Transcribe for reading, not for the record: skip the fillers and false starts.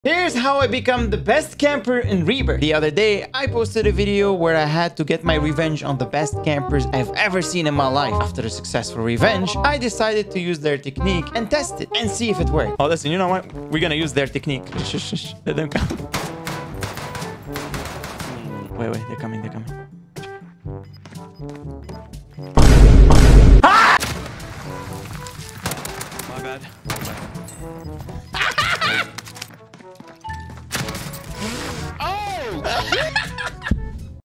Here's how I become the best camper in Rebirth. The other day, I posted a video where I had to get my revenge on the best campers I've ever seen in my life. After a successful revenge, I decided to use their technique and test it and see if it worked. Oh, listen, you know what? We're gonna use their technique. Shh. Let them come. Wait, they're coming. Ah! My bad. Oh!